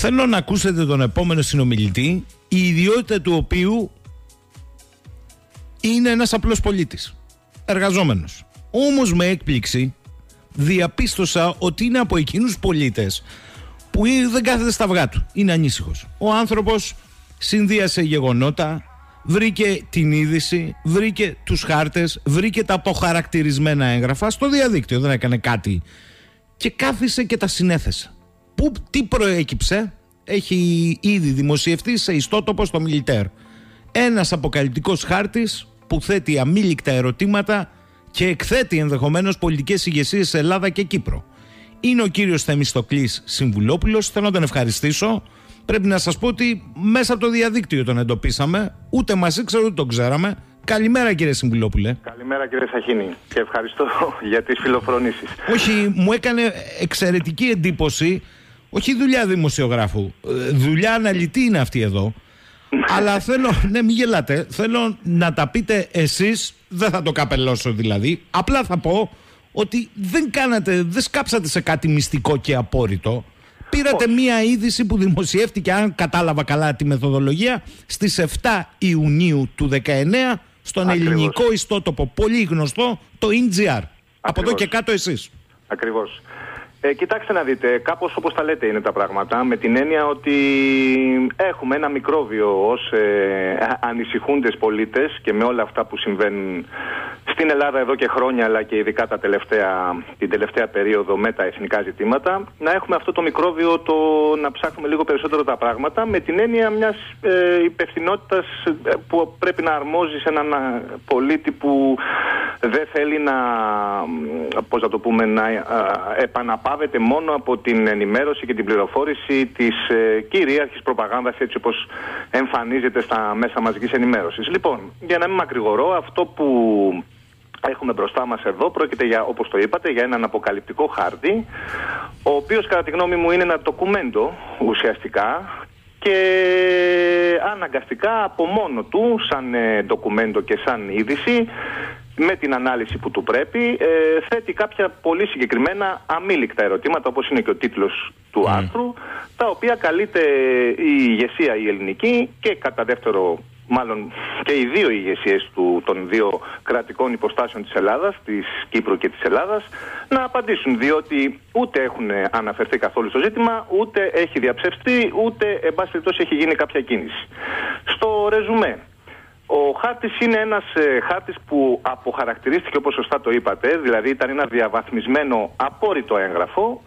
Θέλω να ακούσετε τον επόμενο συνομιλητή, η ιδιότητα του οποίου είναι ένας απλός πολίτης, εργαζόμενος. Όμως με έκπληξη διαπίστωσα ότι είναι από εκείνους πολίτες που δεν κάθεται στα αυγά του, είναι ανήσυχος. Ο άνθρωπος συνδύασε γεγονότα, βρήκε την είδηση, βρήκε τους χάρτες, βρήκε τα αποχαρακτηρισμένα έγγραφα στο διαδίκτυο, δεν έκανε κάτι και κάθισε και τα συνέθεσε. Τι προέκυψε? Έχει ήδη δημοσιευτεί σε ιστότοπο στο Μιλιτέρ ένας αποκαλυπτικός χάρτης που θέτει αμήλικτα ερωτήματα και εκθέτει ενδεχομένως πολιτικές ηγεσίες σε Ελλάδα και Κύπρο. Είναι ο κύριος Θεμιστοκλής Συμβουλόπουλος. Θέλω να τον ευχαριστήσω. Πρέπει να σας πω ότι μέσα από το διαδίκτυο τον εντοπίσαμε. Ούτε μας ήξερε ούτε τον ξέραμε. Καλημέρα κύριε Συμβουλόπουλε. Καλημέρα κύριε Σαχίνη και ευχαριστώ για τις φιλοφρονήσεις. Όχι, μου έκανε εξαιρετική εντύπωση. Όχι δουλειά δημοσιογράφου, δουλειά αναλυτή είναι αυτή εδώ. Αλλά θέλω, ναι μην γελάτε, θέλω να τα πείτε εσείς, δεν θα το καπελώσω δηλαδή. Απλά θα πω ότι δεν σκάψατε σε κάτι μυστικό και απόρριτο. Πήρατε μία είδηση που δημοσιεύτηκε, αν κατάλαβα καλά τη μεθοδολογία, στις 7 Ιουνίου του 19 στον ελληνικό ιστότοπο πολύ γνωστό, το NGR. Από εδώ και κάτω εσείς. Ακριβώς. Κοιτάξτε να δείτε, κάπως όπως τα λέτε είναι τα πράγματα, με την έννοια ότι έχουμε ένα μικρόβιο ως ανησυχούντες πολίτες και με όλα αυτά που συμβαίνουν στην Ελλάδα εδώ και χρόνια, αλλά και ειδικά την τελευταία περίοδο με τα εθνικά ζητήματα, να έχουμε αυτό το μικρόβιο να ψάχνουμε λίγο περισσότερο τα πράγματα, με την έννοια μιας υπευθυνότητας που πρέπει να αρμόζει σε έναν πολίτη που δεν θέλει να επαναπάβεται μόνο από την ενημέρωση και την πληροφόρηση της κυρίαρχης προπαγάνδας, έτσι όπως εμφανίζεται στα μέσα μαζικής ενημέρωσης. Λοιπόν, για να μην μακρηγορώ, αυτό που έχουμε μπροστά μας εδώ πρόκειται για, όπως το είπατε, για έναν αποκαλυπτικό χάρτη, ο οποίος κατά τη γνώμη μου είναι ένα ντοκουμέντο ουσιαστικά και αναγκαστικά από μόνο του, σαν ντοκουμέντο και σαν είδηση, με την ανάλυση που του πρέπει, θέτει κάποια πολύ συγκεκριμένα αμήλικτα ερωτήματα, όπως είναι και ο τίτλος του άρθρου, τα οποία καλείται η ηγεσία η ελληνική και κατά δεύτερο, μάλλον και οι δύο ηγεσίες των δύο κρατικών υποστάσεων της Ελλάδας, της Κύπρου και της Ελλάδας, να απαντήσουν, διότι ούτε έχουν αναφερθεί καθόλου στο ζήτημα, ούτε έχει διαψευστεί, ούτε εν πάση περιπτώσει έχει γίνει κάποια κίνηση. Στο ρεζουμέ, ο χάρτης είναι ένας χάρτης που αποχαρακτηρίστηκε, όπως σωστά το είπατε, δηλαδή ήταν ένα διαβαθμισμένο απόρριτο έγγραφο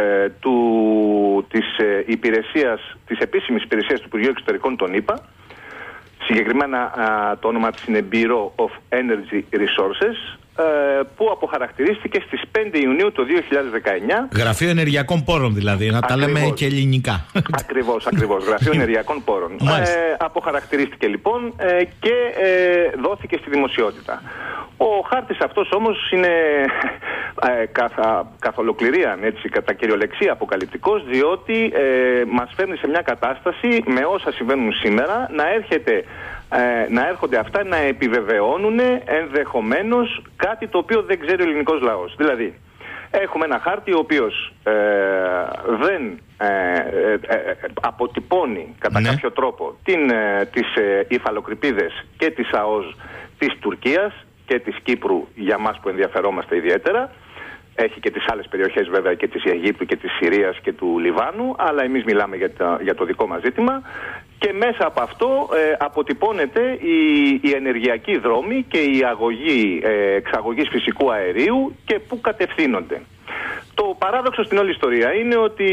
της επίσημης υπηρεσίας του Υπουργείου Εξωτερικών των ΗΠΑ. Συγκεκριμένα το όνομα της είναι Bureau of Energy Resources, που αποχαρακτηρίστηκε στις 5 Ιουνίου του 2019. Γραφείο Ενεργειακών Πόρων δηλαδή, να τα λέμε και ελληνικά. Ακριβώς, Γραφείο Ενεργειακών Πόρων. Αποχαρακτηρίστηκε λοιπόν και δόθηκε στη δημοσιότητα. Ο χάρτης αυτός όμως είναι καθ' ολοκληρία, έτσι, κατά κυριολεξία αποκαλυπτικός, διότι μας φέρνει σε μια κατάσταση με όσα συμβαίνουν σήμερα να έρχονται αυτά να επιβεβαιώνουν ενδεχομένως κάτι το οποίο δεν ξέρει ο ελληνικός λαός. Δηλαδή, έχουμε ένα χάρτη ο οποίος δεν αποτυπώνει κατά κάποιο τρόπο τις υφαλοκρηπίδες και τις ΑΟΣ της Τουρκίας και της Κύπρου, για μας που ενδιαφερόμαστε ιδιαίτερα. Έχει και τις άλλες περιοχές βέβαια και της Αιγύπτου και της Συρίας και του Λιβάνου, αλλά εμείς μιλάμε για το δικό μας ζήτημα. Και μέσα από αυτό αποτυπώνεται η ενεργειακή δρόμη και η αγωγή εξαγωγής φυσικού αερίου και πού κατευθύνονται. Το παράδοξο στην όλη ιστορία είναι ότι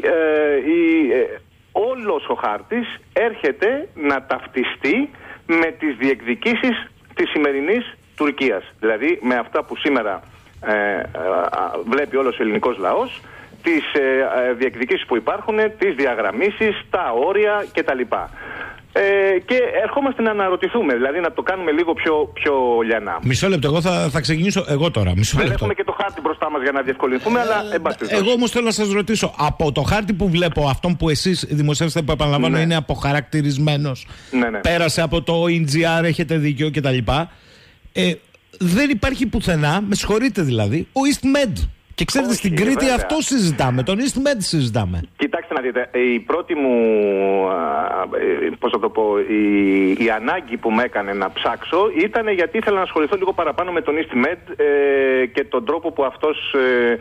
όλος ο χάρτης έρχεται να ταυτιστεί με τις διεκδικήσεις της σημερινής Τουρκίας. Δηλαδή με αυτά που σήμερα βλέπει όλος ο ελληνικός λαός, τις διεκδικήσεις που υπάρχουν, τις διαγραμμίσεις, τα όρια κτλ. Και ερχόμαστε να αναρωτηθούμε, δηλαδή να το κάνουμε λίγο πιο λιανά. Μισό λεπτό, εγώ θα ξεκινήσω εγώ τώρα. Δεν έχουμε και το χάρτη μπροστά μας για να διευκολυνθούμε, αλλά εγώ όμως θέλω να σας ρωτήσω, από το χάρτη που βλέπω, αυτόν που εσείς δημοσιεύσατε, που επαναλαμβάνω είναι αποχαρακτηρισμένος, πέρασε από το NGR, έχετε δίκιο κτλ. Δεν υπάρχει πουθενά, με συγχωρείτε δηλαδή, ο EastMed. Και ξέρετε, στην Κρήτη βέβαια αυτό συζητάμε, τον EastMed συζητάμε. Κοιτάξτε να δείτε, η πρώτη μου, πώς θα το πω, η ανάγκη που με έκανε να ψάξω ήταν γιατί ήθελα να ασχοληθώ λίγο παραπάνω με τον EastMed και τον τρόπο που αυτός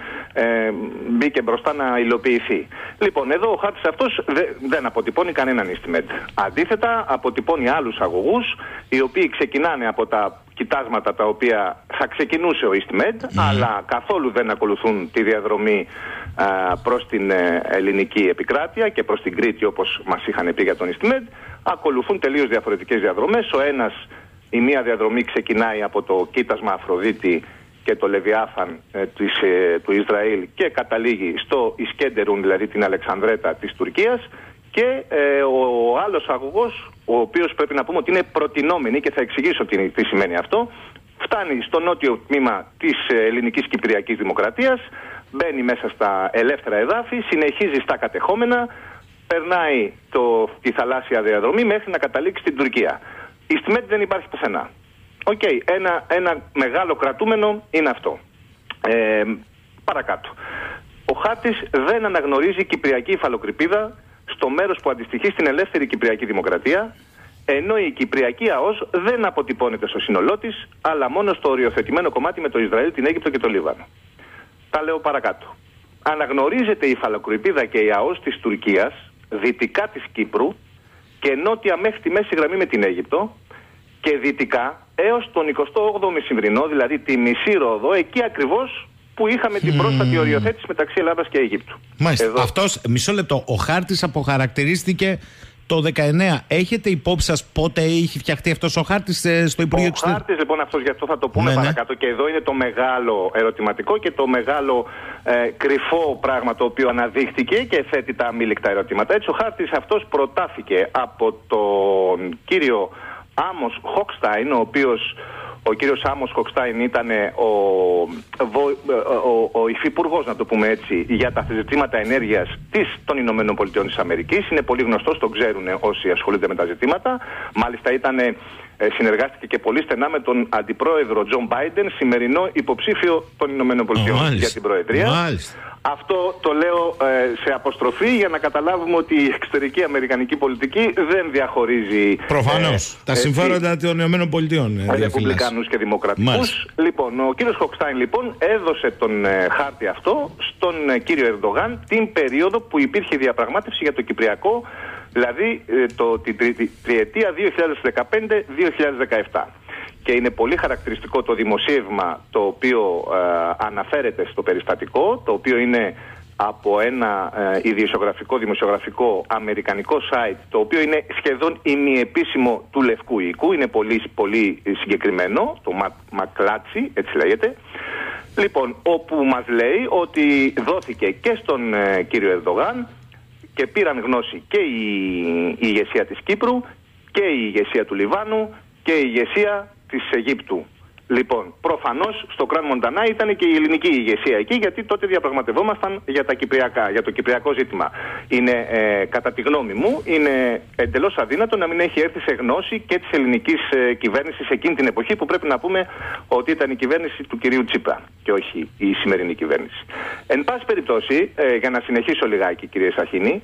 μπήκε μπροστά να υλοποιηθεί. Λοιπόν, εδώ ο χάρτης αυτός δεν αποτυπώνει κανέναν EastMed. Αντίθετα, αποτυπώνει άλλους αγωγούς, οι οποίοι ξεκινάνε από τα κοιτάσματα τα οποία θα ξεκινούσε ο EastMed, αλλά καθόλου δεν ακολουθούν τη διαδρομή προς την ελληνική επικράτεια και προς την Κρήτη, όπως μας είχαν πει για τον EastMed. Ακολουθούν τελείως διαφορετικές διαδρομές. Η μία διαδρομή ξεκινάει από το κοίτασμα Αφροδίτη και το Λεβιάθαν του Ισραήλ και καταλήγει στο Ισκέντερουν, δηλαδή την Αλεξανδρέτα της Τουρκίας. Και ο άλλος αγωγός, ο οποίος πρέπει να πούμε ότι είναι προτινόμενη, και θα εξηγήσω τι σημαίνει αυτό, φτάνει στο νότιο τμήμα της ελληνικής Κυπριακής Δημοκρατίας, μπαίνει μέσα στα ελεύθερα εδάφη, συνεχίζει στα κατεχόμενα, περνάει τη θαλάσσια διαδρομή μέχρι να καταλήξει στην Τουρκία. Η EastMed δεν υπάρχει πουθενά. Ένα μεγάλο κρατούμενο είναι αυτό. Παρακάτω. Ο χάρτης δεν αναγνωρίζει κυπριακή υφαλοκρηπίδα στο μέρος που αντιστοιχεί στην ελεύθερη Κυπριακή Δημοκρατία, ενώ η Κυπριακή ΑΟΣ δεν αποτυπώνεται στο σύνολό της, αλλά μόνο στο οριοθετημένο κομμάτι με το Ισραήλ, την Αίγυπτο και το Λίβανο. Τα λέω παρακάτω. Αναγνωρίζεται η υφαλοκρηπίδα και η ΑΟΣ της Τουρκίας, δυτικά της Κύπρου και νότια μέχρι τη μέση γραμμή με την Αίγυπτο, και δυτικά έως τον 28ο μεσημβρινό, δηλαδή τη μισή Ρόδο, εκεί ακριβώς που είχαμε την πρόσφατη οριοθέτηση μεταξύ Ελλάδας και Αιγύπτου. Μάλιστα. Αυτός, μισό λεπτό, ο χάρτης αποχαρακτηρίστηκε το 19. Έχετε υπόψη σας πότε είχε φτιαχτεί αυτός ο χάρτης στο Υπουργείο Εξωτερικών? Ο χάρτης λοιπόν αυτός, γι' αυτό θα το πούμε παρακάτω, και εδώ είναι το μεγάλο ερωτηματικό και το μεγάλο κρυφό πράγμα το οποίο αναδείχθηκε και θέτει τα αμήλικτα ερωτήματα. Έτσι, ο χάρτης αυτός προτάθηκε από τον κύριο Άμος Χοκστάιν, ο κύριος Άμος Χοκστάιν ήταν ο υφυπουργός, να το πούμε έτσι, για τα ζητήματα ενέργειας των Ηνωμένων Πολιτειών της Αμερικής. Είναι πολύ γνωστός, τον ξέρουν όσοι ασχολούνται με τα ζητήματα. Μάλιστα συνεργάστηκε και πολύ στενά με τον αντιπρόεδρο Τζον Μπάιντεν, σημερινό υποψήφιο των Ηνωμένων Πολιτειών για την Προεδρία. Αυτό το λέω σε αποστροφή για να καταλάβουμε ότι η εξωτερική αμερικανική πολιτική δεν διαχωρίζει προφανώς τα συμφέροντα των Ηνωμένων Πολιτειών, ρεπουμπλικάνους και δημοκρατικούς. Λοιπόν, ο κύριος Χοκστάιν λοιπόν έδωσε τον χάρτη αυτό στον κύριο Ερντογάν την περίοδο που υπήρχε διαπραγμάτευση για το Κυπριακό, δηλαδή την τριετία 2015-2017. Και είναι πολύ χαρακτηριστικό το δημοσίευμα το οποίο αναφέρεται στο περιστατικό, το οποίο είναι από ένα δημοσιογραφικό αμερικανικό site, το οποίο είναι σχεδόν ημιεπίσημο του Λευκού Οίκου, είναι πολύ, πολύ συγκεκριμένο, το Μακλάτσι, έτσι λέγεται. Λοιπόν, όπου μας λέει ότι δόθηκε και στον κύριο Ερντογάν και πήραν γνώση και η ηγεσία της Κύπρου και η ηγεσία του Λιβάνου και η ηγεσία της Αιγύπτου. Λοιπόν, προφανώς στο Κραν Μοντανά ήταν και η ελληνική ηγεσία εκεί, γιατί τότε διαπραγματευόμασταν για το κυπριακό ζήτημα. Είναι, κατά τη γνώμη μου, είναι εντελώς αδύνατο να μην έχει έρθει σε γνώση και της ελληνικής κυβέρνησης εκείνη την εποχή, που πρέπει να πούμε ότι ήταν η κυβέρνηση του κυρίου Τσίπρα και όχι η σημερινή κυβέρνηση. Εν πάση περιπτώσει, για να συνεχίσω λιγάκι, κύριε Σαχίνη,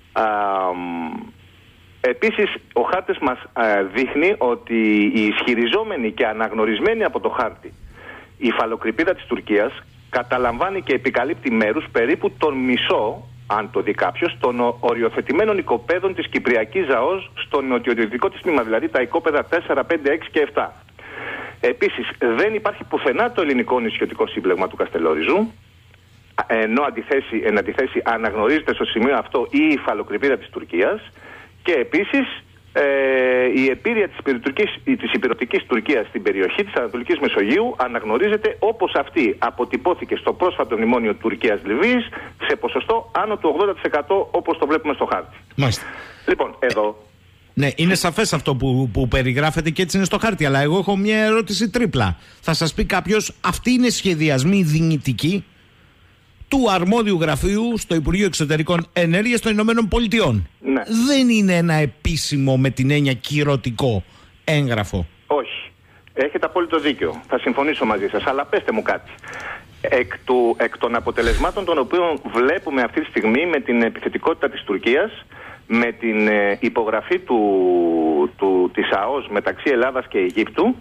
επίσης, ο χάρτης μας δείχνει ότι η ισχυριζόμενη και αναγνωρισμένη από το χάρτη η υφαλοκρηπίδα της Τουρκίας καταλαμβάνει και επικαλύπτει μέρους περίπου τον μισό, αν το δει κάποιος, των οριοθετημένων οικοπαίδων της Κυπριακής ΑΟΣ στο νοτιοδυτικό της τμήμα, δηλαδή τα οικόπεδα 4, 5, 6 και 7. Επίσης, δεν υπάρχει πουθενά το ελληνικό νησιωτικό σύμπλεγμα του Καστελόριζου, ενώ εν αντιθέσει αναγνωρίζεται στο σημείο αυτό η υφαλοκρηπίδα της Τουρκίας. Και επίσης η επίρρεια της υπηρετικής Τουρκίας στην περιοχή της Ανατολικής Μεσογείου αναγνωρίζεται όπως αυτή αποτυπώθηκε στο πρόσφατο μνημόνιο Τουρκίας-Λιβύης σε ποσοστό άνω του 80%, όπως το βλέπουμε στο χάρτη. Μάλιστα. Λοιπόν, εδώ... Ναι, είναι σαφές αυτό που περιγράφεται και έτσι είναι στο χάρτη, αλλά εγώ έχω μια ερώτηση τρίπλα. Θα σας πει κάποιος, αυτοί είναι σχεδιασμοί δυνητικοί του αρμόδιου γραφείου στο Υπουργείο Εξωτερικών Ενέργειας των Ηνωμένων Πολιτειών. Ναι. Δεν είναι ένα επίσημο, με την έννοια κυρωτικό, έγγραφο. Όχι. Έχετε απόλυτο δίκιο. Θα συμφωνήσω μαζί σας. Αλλά πέστε μου κάτι. Εκ των αποτελεσμάτων των οποίων βλέπουμε αυτή τη στιγμή με την επιθετικότητα της Τουρκίας, με την υπογραφή της ΑΟΣ μεταξύ Ελλάδας και Αιγύπτου,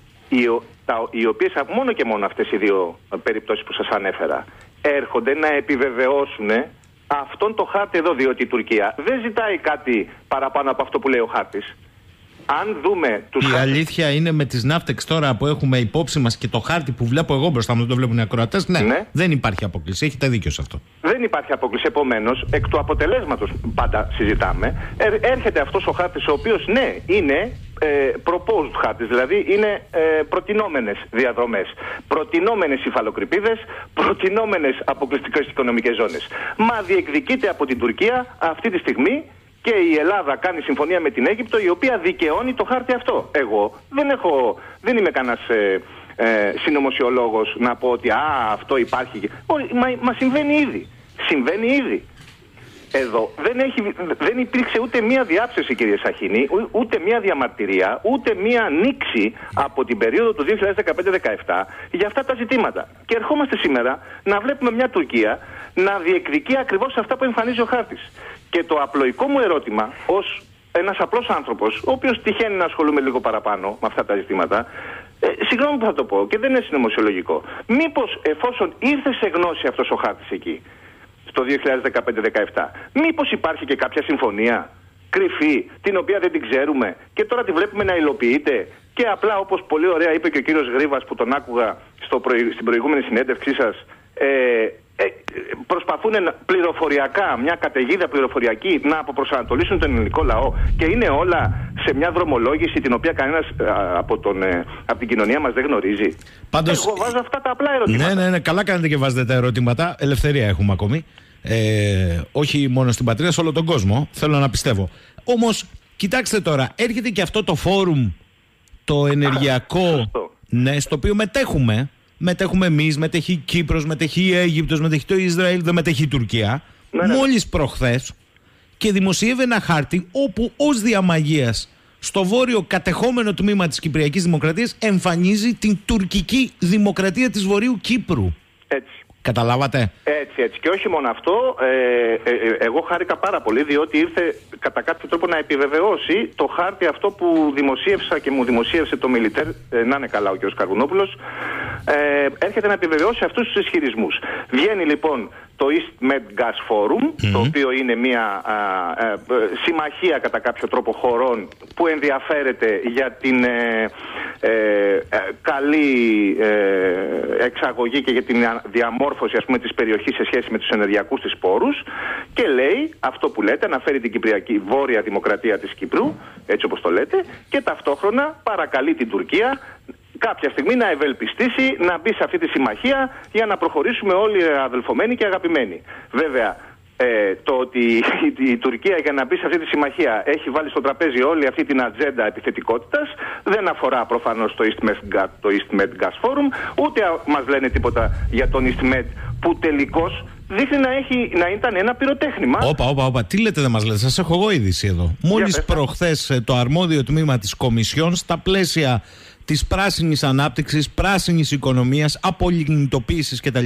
οι οποίες μόνο και μόνο αυτές οι δύο περιπτώσεις που σας ανέφερα έρχονται να επιβεβαιώσουν αυτόν το χάρτη εδώ, διότι η Τουρκία δεν ζητάει κάτι παραπάνω από αυτό που λέει ο χάρτης. Αν δούμε η αλήθεια είναι με τις ναύτεξ τώρα που έχουμε υπόψη μας και το χάρτη που βλέπω εγώ μπροστά μου, δεν το βλέπουν οι ακροατές, ναι, δεν υπάρχει απόκληση. Έχετε δίκιο σε αυτό. Δεν υπάρχει απόκληση. Επομένως, εκ του αποτελέσματος, πάντα συζητάμε, έρχεται αυτός ο χάρτης, ο οποίος ναι, είναι proposed χάρτης, δηλαδή είναι προτινόμενες διαδρομές, προτινόμενες υφαλοκρηπίδες, προτινόμενες αποκλειστικές οικονομικές ζώνες. Μα διεκδικείται από την Τουρκία αυτή τη στιγμή. Και η Ελλάδα κάνει συμφωνία με την Αίγυπτο, η οποία δικαιώνει το χάρτη αυτό. Εγώ δεν είμαι κανένας συνωμοσιολόγος να πω ότι αυτό υπάρχει. Μα συμβαίνει ήδη. Συμβαίνει ήδη. Εδώ δεν υπήρξε ούτε μία διάψευση, κύριε Σαχίνη, ούτε μία διαμαρτυρία, ούτε μία νήξη από την περίοδο του 2015-17 για αυτά τα ζητήματα. Και ερχόμαστε σήμερα να βλέπουμε μια Τουρκία να διεκδικεί ακριβώς αυτά που εμφανίζει ο χάρτης. Και το απλοϊκό μου ερώτημα, ως ένας απλός άνθρωπος, ο οποίος τυχαίνει να ασχολούμαι λίγο παραπάνω με αυτά τα ζητήματα, συγγνώμη που θα το πω και δεν είναι συνωμοσιολογικό, μήπως εφόσον ήρθε σε γνώση αυτός ο χάρτης εκεί, το 2015-17, μήπως υπάρχει και κάποια συμφωνία κρυφή, την οποία δεν την ξέρουμε και τώρα τη βλέπουμε να υλοποιείται και απλά, όπως πολύ ωραία είπε και ο κύριος Γρίβας που τον άκουγα στην προηγούμενη συνέντευξή σας, προσπαθούν πληροφοριακά, μια καταιγίδα πληροφοριακή να αποπροσανατολίσουν τον ελληνικό λαό και είναι όλα σε μια δρομολόγηση την οποία κανένας από την κοινωνία μας δεν γνωρίζει. Πάντως, εγώ βάζω αυτά τα απλά ερωτήματα. Ναι, καλά κάνετε και βάζετε τα ερωτήματα. Ελευθερία έχουμε ακόμη. Όχι μόνο στην πατρίδα, σε όλο τον κόσμο. Θέλω να πιστεύω. Όμως, κοιτάξτε τώρα, έρχεται και αυτό το φόρουμ, το ενεργειακό, ναι, στο οποίο μετέχουμε. Μετέχουμε εμείς, μετέχει η Κύπρος, μετέχει η Αίγυπτος, μετέχει το Ισραήλ, δεν μετέχει η Τουρκία. Ναι. Μόλις προχθές και δημοσίευε ένα χάρτη όπου ως διαμαγείας στο βόρειο κατεχόμενο τμήμα της Κυπριακής Δημοκρατίας εμφανίζει την τουρκική δημοκρατία της Βορείου Κύπρου. Έτσι. Καταλάβατε. Έτσι. Και όχι μόνο αυτό, εγώ χάρηκα πάρα πολύ διότι ήρθε κατά κάποιο τρόπο να επιβεβαιώσει το χάρτη αυτό που δημοσίευσα και μου δημοσίευσε το Μιλιτέρ, να είναι καλά ο κ. Καρβουνόπουλος, έρχεται να επιβεβαιώσει αυτούς τους ισχυρισμούς. Βγαίνει λοιπόν το East Med Gas Forum, το οποίο είναι μια συμμαχία κατά κάποιο τρόπο χωρών που ενδιαφέρεται για την καλή εξαγωγή και για την διαμόρφωση, ας πούμε, της περιοχής σε σχέση με τους ενεργειακούς της πόρους και λέει αυτό που λέτε, αναφέρει την Κυπριακή Βόρεια Δημοκρατία της Κύπρου, έτσι όπως το λέτε, και ταυτόχρονα παρακαλεί την Τουρκία κάποια στιγμή να ευελπιστήσει να μπει σε αυτή τη συμμαχία για να προχωρήσουμε όλοι αδελφωμένοι και αγαπημένοι. Βέβαια, το ότι η Τουρκία για να μπει σε αυτή τη συμμαχία έχει βάλει στο τραπέζι όλη αυτή την ατζέντα επιθετικότητας δεν αφορά προφανώς το East Med Gas Forum, ούτε μας λένε τίποτα για τον East Med που τελικώς δείχνει να ήταν ένα πυροτέχνημα. Όπα, τι λέτε δεν μας λέτε, σας έχω εγώ είδηση εδώ. Μόλις προχθές το αρμόδιο τμήμα της Κομισιόν στα πλαίσια της πράσινης ανάπτυξης, πράσινης οικονομίας, απολιγνητοποίησης κτλ.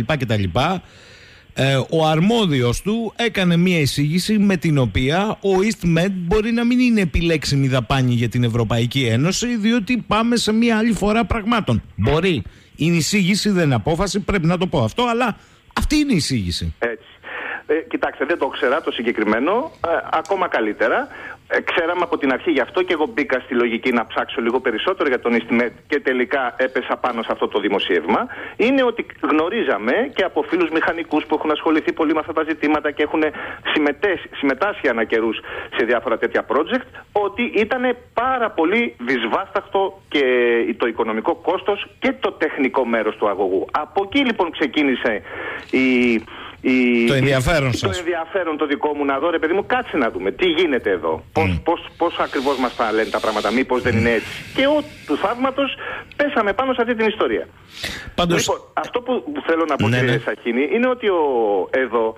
Ο αρμόδιος του έκανε μια εισήγηση με την οποία ο EastMed μπορεί να μην είναι επιλέξιμη δαπάνη για την Ευρωπαϊκή Ένωση, διότι πάμε σε μια άλλη φορά πραγμάτων. Μπορεί. Είναι εισήγηση, δεν είναι απόφαση, πρέπει να το πω αυτό, αλλά αυτή είναι η εισήγηση. Έτσι. Κοιτάξτε, δεν το ξέρα το συγκεκριμένο, ακόμα καλύτερα. Ξέραμε από την αρχή, γι' αυτό και εγώ μπήκα στη λογική να ψάξω λίγο περισσότερο για τον EastMed και τελικά έπεσα πάνω σε αυτό το δημοσίευμα. Είναι ότι γνωρίζαμε και από φίλους μηχανικούς που έχουν ασχοληθεί πολύ με αυτά τα ζητήματα και έχουν συμμετάσχει ανά καιρούς σε διάφορα τέτοια project, ότι ήταν πάρα πολύ δυσβάσταχτο και το οικονομικό κόστος και το τεχνικό μέρος του αγωγού. Από εκεί λοιπόν ξεκίνησε το ενδιαφέρον σας. Το ενδιαφέρον το δικό μου να δω, ρε παιδί μου, κάτσε να δούμε τι γίνεται εδώ. Πώς ακριβώς μας τα λένε τα πράγματα, μήπως δεν είναι έτσι. Και του θαύματος πέσαμε πάνω σε αυτή την ιστορία. Πάντως... Λοιπόν, αυτό που θέλω να πω, κύριε Σαχίνη, είναι ότι εδώ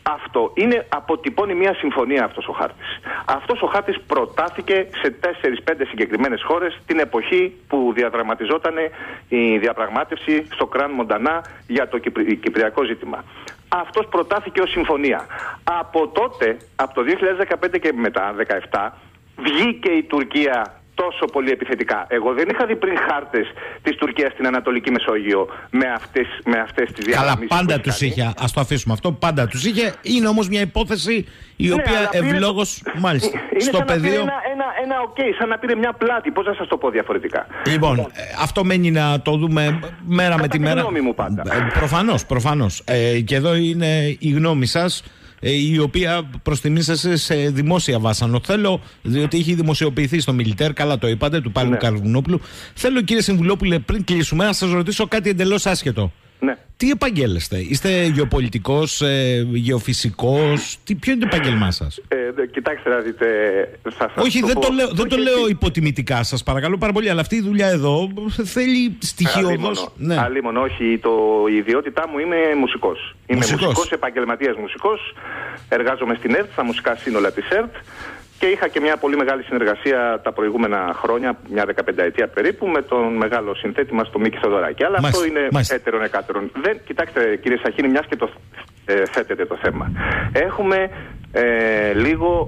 αυτό αποτυπώνει μια συμφωνία αυτός ο χάρτης. Αυτός ο χάρτης προτάθηκε σε 4-5 συγκεκριμένες χώρες την εποχή που διαδραματιζόταν η διαπραγμάτευση στο Κραν Μοντανά για το κυπριακό ζήτημα. Αυτός προτάθηκε ως συμφωνία. Από τότε, από το 2015 και μετά, 2017, βγήκε η Τουρκία τόσο πολύ επιθετικά. Εγώ δεν είχα δει πριν χάρτες της Τουρκίας στην Ανατολική Μεσόγειο με αυτές τις διαδραμίσεις. Καλά, πάντα τους είχε. Ας το αφήσουμε αυτό. Πάντα τους είχε. Είναι όμως μια υπόθεση η οποία ευλόγως, μάλιστα, στο πεδίο. Ένα σαν να πήρε μια πλάτη. Πώς να σας το πω διαφορετικά. Λοιπόν, αυτό μένει να το δούμε μέρα με τη μέρα. Γνώμη μου πάντα. Προφανώς. Και εδώ είναι η γνώμη σας, η οποία προς τιμή σας σε δημόσια βάσανο. Θέλω, διότι έχει δημοσιοποιηθεί στο Μιλιτέρ, καλά το είπατε, του Πάλου Καρβουνόπουλου. Θέλω, κύριε Συμβουλόπουλε, πριν κλείσουμε, να σας ρωτήσω κάτι εντελώς άσχετο. Ναι. Τι επαγγέλλεστε? Είστε γεωπολιτικός, γεωφυσικός? Ποιο είναι το επάγγελμά σας? Κοιτάξτε να δείτε. Όχι, δεν το λέω υποτιμητικά, σας παρακαλώ πάρα πολύ, αλλά αυτή η δουλειά εδώ θέλει στοιχειώδως. Ναι. Αλίμονο, όχι. Η ιδιότητά μου είμαι μουσικός. Είμαι μουσικός, επαγγελματίας μουσικός. Εργάζομαι στην ΕΡΤ, στα μουσικά σύνολα της ΕΡΤ. Και είχα και μια πολύ μεγάλη συνεργασία τα προηγούμενα χρόνια, μια 15ετία περίπου, με τον μεγάλο συνθέτη μας, τον Μίκη Θοδωράκη. Αλλά αυτό είναι έτερον εκάτερον. Κοιτάξτε, κύριε Σαχίνη, μιας και το θέτετε το θέμα. Έχουμε λίγο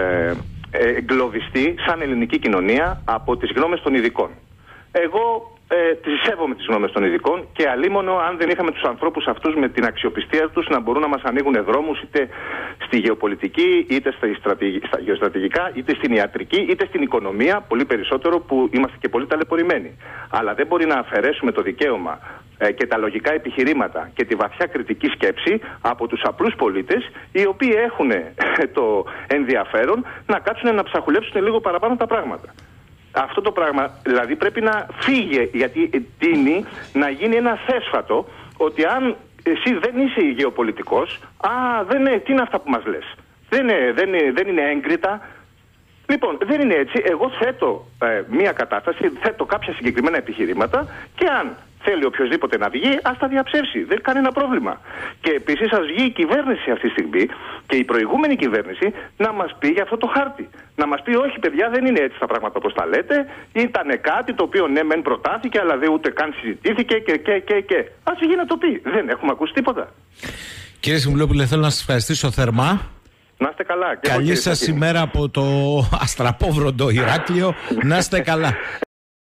εγκλωβιστεί σαν ελληνική κοινωνία από τις γνώμες των ειδικών. Εγώ τις σέβομαι τις γνώμες των ειδικών και αλίμονο αν δεν είχαμε τους ανθρώπους αυτούς με την αξιοπιστία τους να μπορούν να μας ανοίγουν δρόμους είτε στη γεωπολιτική, είτε στα γεωστρατηγικά, είτε στην ιατρική, είτε στην οικονομία, πολύ περισσότερο που είμαστε και πολύ ταλαιπωρημένοι. Αλλά δεν μπορεί να αφαιρέσουμε το δικαίωμα και τα λογικά επιχειρήματα και τη βαθιά κριτική σκέψη από τους απλούς πολίτες, οι οποίοι έχουν το ενδιαφέρον να κάτσουν να ψαχουλέψουν λίγο παραπάνω τα πράγματα. Αυτό το πράγμα δηλαδή πρέπει να φύγει, γιατί τείνει να γίνει ένα θέσφατο ότι αν εσύ δεν είσαι γεωπολιτικός, τι είναι αυτά που μας λες. Δεν είναι έγκριτα. Λοιπόν, δεν είναι έτσι. Εγώ θέτω μια κατάσταση, θέτω κάποια συγκεκριμένα επιχειρήματα και αν θέλει οποιοδήποτε να βγει, ας τα διαψεύσει. Δεν είναι κανένα πρόβλημα. Και επίσης ας βγει η κυβέρνηση αυτή τη στιγμή και η προηγούμενη κυβέρνηση να μας πει για αυτό το χάρτη. Να μας πει, όχι παιδιά, δεν είναι έτσι τα πράγματα όπως τα λέτε. Ήταν κάτι το οποίο ναι, μεν προτάθηκε, αλλά δεν ούτε καν συζητήθηκε και. Ας βγει να το πει. Δεν έχουμε ακούσει τίποτα. Κύριε Συμβουλόπουλε, θέλω να σας ευχαριστήσω θερμά. Να είστε καλά. Καλή σας ημέρα από το αστραπόβροντο Ηράκλειο. Να είστε καλά.